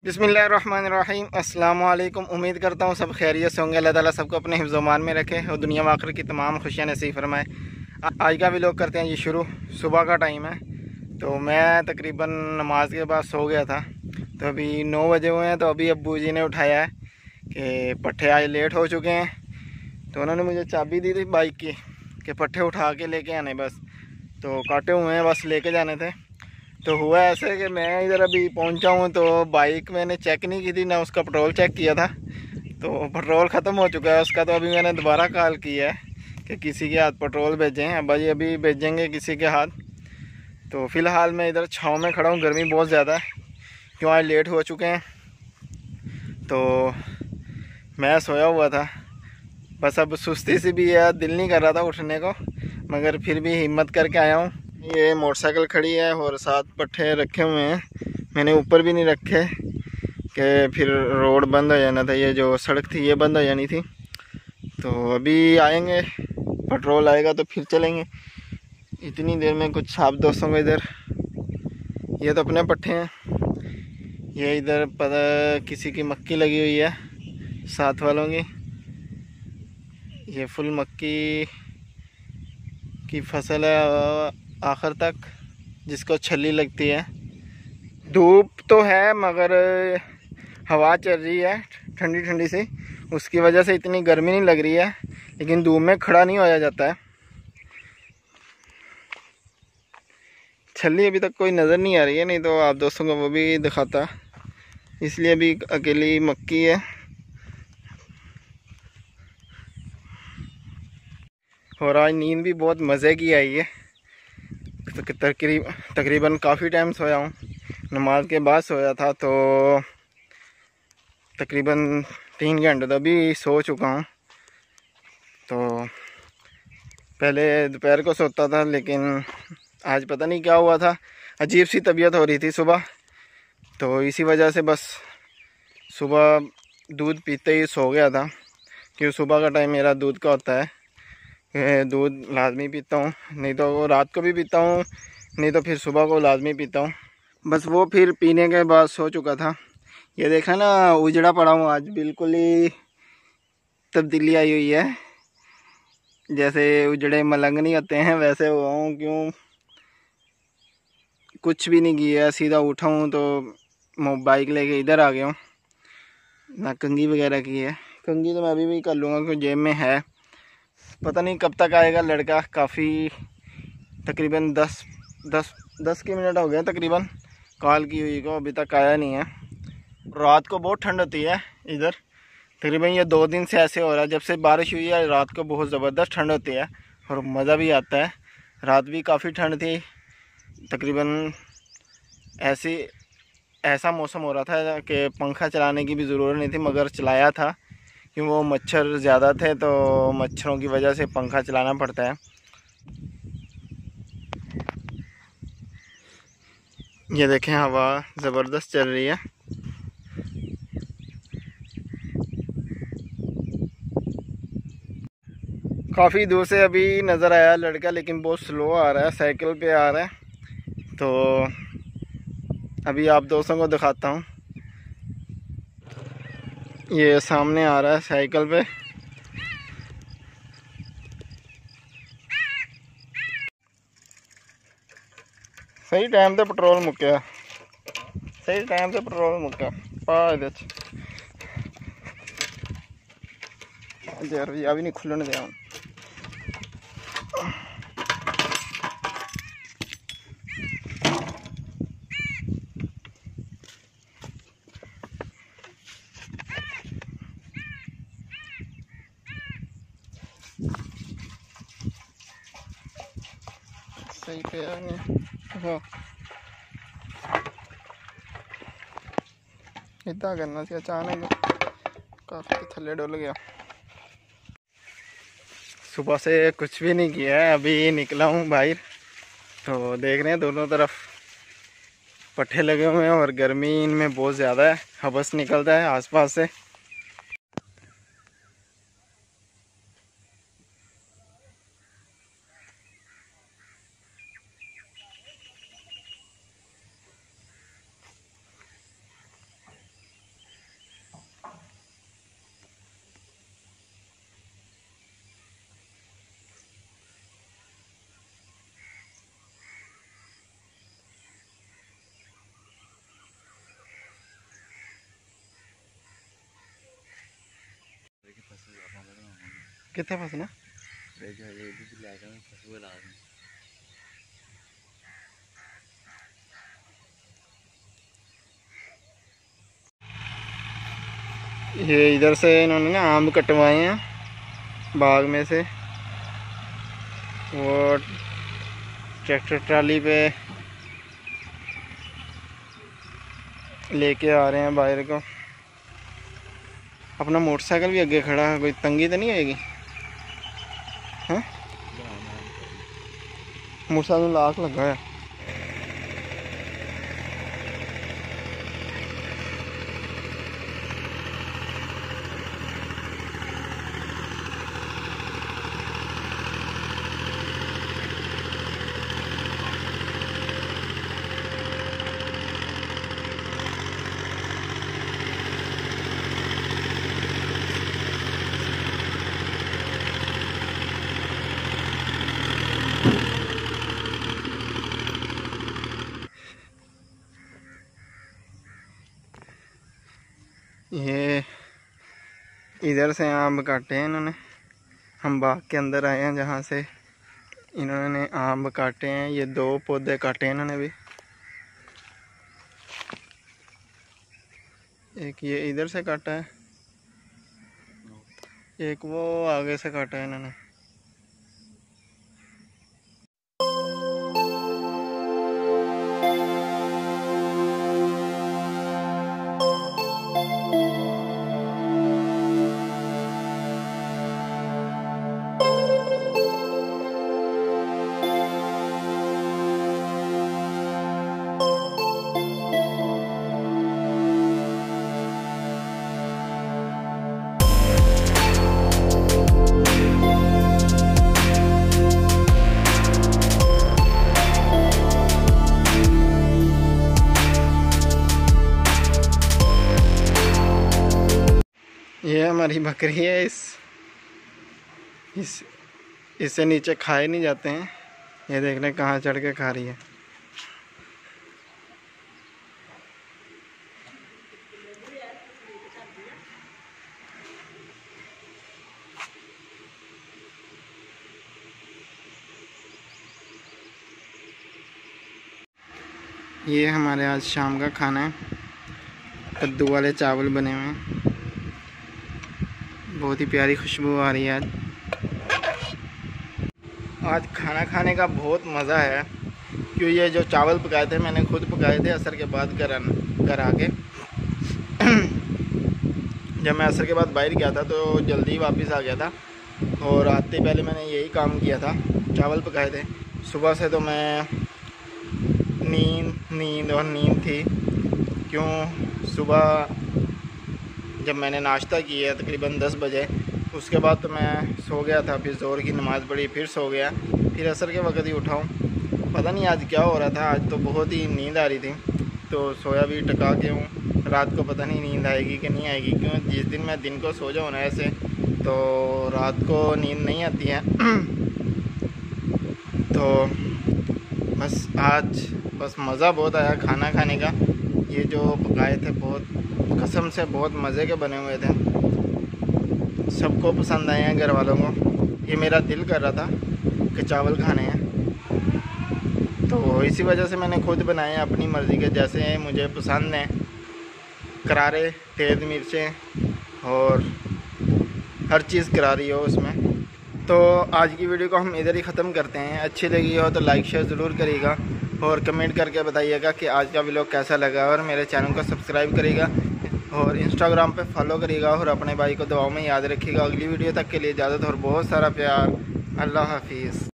बिस्मिल्लाहिर्रहमानिर्रहीम अस्सलाम वालेकुम। उम्मीद करता हूँ सब खैरियत से होंगे। अल्लाह ताला सबको अपने हिफ्ज़-ओ-मान में रखे और दुनिया व आखिरत की तमाम खुशियाँ नसीब फरमाए। आज का व्लॉग करते हैं ये शुरू। सुबह का टाइम है तो मैं तकरीबन नमाज के बाद सो गया था। तो अभी 9 बजे हुए हैं। तो अभी अब्बू जी ने उठाया है कि पट्ठे आज लेट हो चुके हैं। तो उन्होंने मुझे चाबी दी थी बाइक की कि पट्ठे उठा के लेके आने बस। तो काटे हुए हैं, बस लेके जाने थे। तो हुआ ऐसे कि मैं इधर अभी पहुंचा हूं तो बाइक मैंने चेक नहीं की थी, ना उसका पेट्रोल चेक किया था। तो पेट्रोल ख़त्म हो चुका है उसका। तो अभी मैंने दोबारा कॉल किया है कि किसी के हाथ पेट्रोल भेजें। अभी भेजेंगे किसी के हाथ। तो फ़िलहाल मैं इधर छाँव में खड़ा हूँ, गर्मी बहुत ज़्यादा है क्यों आज लेट हो चुके हैं। तो मैं सोया हुआ था, बस अब सुस्ती सी भी है, दिल नहीं कर रहा था उठने को, मगर फिर भी हिम्मत करके आया हूँ। ये मोटरसाइकिल खड़ी है और साथ पट्ठे रखे हुए हैं। मैंने ऊपर भी नहीं रखे कि फिर रोड बंद हो जाना था, ये जो सड़क थी ये बंद हो जानी थी। तो अभी आएंगे, पेट्रोल आएगा तो फिर चलेंगे। इतनी देर में कुछ आप दोस्तों को इधर, ये तो अपने पट्ठे हैं, ये इधर पता किसी की मक्की लगी हुई है साथ वालों की। ये फुल मक्की की फसल है आखिर तक, जिसको छली लगती है। धूप तो है मगर हवा चल रही है ठंडी ठंडी सी, उसकी वजह से इतनी गर्मी नहीं लग रही है। लेकिन धूप में खड़ा नहीं होया जाता है। छली अभी तक कोई नज़र नहीं आ रही है, नहीं तो आप दोस्तों को वो भी दिखाता। इसलिए अभी अकेली मक्की है। और आज नींद भी बहुत मज़े की आई है। तकरीबन काफ़ी टाइम सोया हूँ, नमाज के बाद सोया था तो तकरीबन 3 घंटे तो अभी सो चुका हूँ। तो पहले दोपहर को सोता था, लेकिन आज पता नहीं क्या हुआ था, अजीब सी तबीयत हो रही थी सुबह। तो इसी वजह से बस सुबह दूध पीते ही सो गया था, क्योंकि सुबह का टाइम मेरा दूध का होता है। दूध लाजमी पीता हूँ, नहीं तो रात को भी पीता हूँ, नहीं तो फिर सुबह को लाजमी पीता हूँ। बस वो फिर पीने के बाद सो चुका था। ये देखा ना, उजड़ा पड़ा हूँ आज, बिल्कुल ही तब्दीली आई हुई है। जैसे उजड़े मलंग नहीं होते हैं वैसे हुआ हूँ। क्यों, कुछ भी नहीं किया, सीधा उठा हूँ तो बाइक लेके इधर आ गया हूँ। ना कंघी वगैरह की है, कंघी तो मैं अभी भी कर लूँगा क्योंकि जेब में है। पता नहीं कब तक आएगा लड़का। काफ़ी तकरीबन 10 के मिनट हो गए तकरीबन कॉल की हुई को, अभी तक आया नहीं है। रात को बहुत ठंड होती है इधर, तकरीबन ये 2 दिन से ऐसे हो रहा है। जब से बारिश हुई है रात को बहुत ज़बरदस्त ठंड होती है और मज़ा भी आता है। रात भी काफ़ी ठंड थी, तकरीबन ऐसा मौसम हो रहा था कि पंखा चलाने की भी ज़रूरत नहीं थी, मगर चलाया था क्योंकि वो मच्छर ज़्यादा थे तो मच्छरों की वजह से पंखा चलाना पड़ता है। ये देखें, हवा ज़बरदस्त चल रही है। काफ़ी दूर से अभी नज़र आया लड़का, लेकिन बहुत स्लो आ रहा है, साइकिल पे आ रहा है। तो अभी आप दोस्तों को दिखाता हूँ। ये सामने आ रहा है साइकिल पे। सही टाइम पे पेट्रोल मुक्या, सही टाइम पे पेट्रोल मुक्या पा यार भी नहीं खुलने दिया। सही पे हाँ, इतना करना चाहिए। अचानक काफ़ी थल्ले डुल गया। सुबह से कुछ भी नहीं किया है, अभी निकला हूँ बाहर। तो देख रहे हैं दोनों तरफ पट्ठे लगे हुए हैं और गर्मी इनमें बहुत ज़्यादा है, हबस निकलता है आसपास से। कितने फसना ये इधर से इन्होंने ना आम कटवाए हैं बाग में से, वो ट्रैक्टर ट्राली पे लेके आ रहे हैं बाहर को। अपना मोटरसाइकिल भी आगे खड़ा है, कोई तंगी तो नहीं आएगी? हैं मोटरसाइकिल में लाख लगा है। ये इधर से आम काटे हैं इन्होंने। हम बाग के अंदर आए हैं जहाँ से इन्होंने आम काटे हैं। ये 2 पौधे काटे हैं इन्होंने भी। एक ये इधर से काटा है, एक वो आगे से काटा है इन्होंने। ये हमारी बकरी है। इससे नीचे खाए नहीं जाते हैं। ये देख लें कहाँ चढ़ के खा रही है। ये हमारे आज शाम का खाना है। कद्दू वाले चावल बने हुए हैं। बहुत ही प्यारी खुशबू आ रही है आज खाना खाने का बहुत मज़ा है। क्यों ये जो चावल पकाए थे मैंने खुद पकाए थे असर के बाद घर आके। जब मैं असर के बाद बाहर गया था तो जल्दी वापस आ गया था और आते पहले मैंने यही काम किया था, चावल पकाए थे। सुबह से तो मैं नींद थी। क्यों सुबह जब मैंने नाश्ता किया तकरीबन 10 बजे, उसके बाद तो मैं सो गया था। फिर ज़ोर की नमाज़ पढ़ी, फिर सो गया। फिर असर के वक़्त ही उठाऊँ, पता नहीं आज क्या हो रहा था। आज तो बहुत ही नींद आ रही थी तो सोया भी टका के हूँ। रात को पता नहीं नींद आएगी कि नहीं आएगी। क्यों जिस दिन मैं दिन को सो जाऊँ ना ऐसे तो रात को नींद नहीं आती है। तो बस आज मज़ा बहुत आया खाना खाने का। ये जो पकाए थे बहुत कसम से बहुत मज़े के बने हुए थे। सबको पसंद आए हैं घर वालों को। ये मेरा दिल कर रहा था कि चावल खाने हैं तो इसी वजह से मैंने खुद बनाए अपनी मर्ज़ी के, जैसे मुझे पसंद हैं। करारे, तेज़ मिर्चें और हर चीज़ करारी हो उसमें। तो आज की वीडियो को हम इधर ही ख़त्म करते हैं। अच्छी लगी हो तो लाइक शेयर ज़रूर करिएगा और कमेंट करके बताइएगा कि आज का व्लॉग कैसा लगा। और मेरे चैनल को सब्सक्राइब करिएगा और इंस्टाग्राम पे फॉलो करिएगा और अपने भाई को दुआओं में याद रखिएगा। अगली वीडियो तक के लिए इजाज़त और बहुत सारा प्यार। अल्लाह हाफिज़।